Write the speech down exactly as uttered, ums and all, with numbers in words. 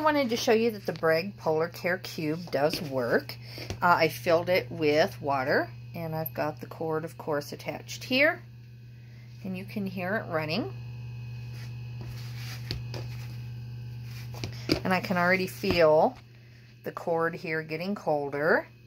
wanted to show you that the Breg Polar Care Cube does work. Uh, I filled it with water, and I've got the cord, of course, attached here. And you can hear it running. And I can already feel the cord here getting colder.